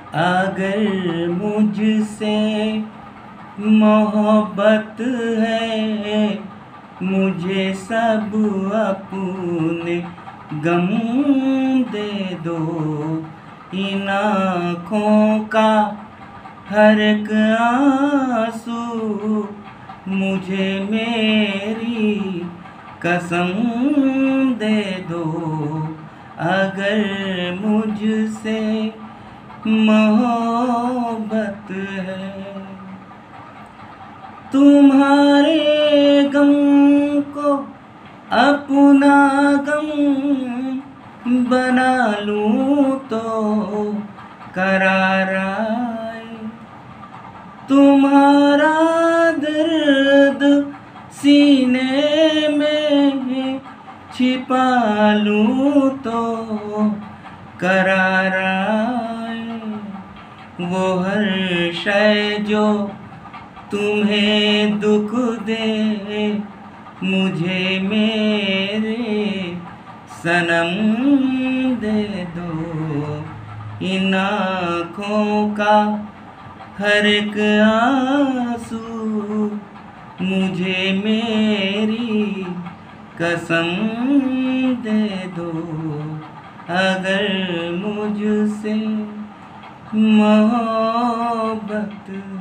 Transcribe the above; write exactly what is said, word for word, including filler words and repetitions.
अगर मुझसे मोहब्बत है, मुझे सब अपने गम दे दो। इन आँखों का हर एक आंसू मुझे मेरी कसम दे दो। अगर मुझसे मोहब्बत है, तुम्हारे गम को अपना गम बना लूं तो करार आए। तुम्हारा दर्द सीने में छिपा लूं तो करार आए। वो हर शय जो तुम्हें दुख दे, मुझे मेरे सनम दे दो। इन आँखों का हर एक आंसू मुझे मेरी कसम दे दो। अगर मुझसे मोहब्बत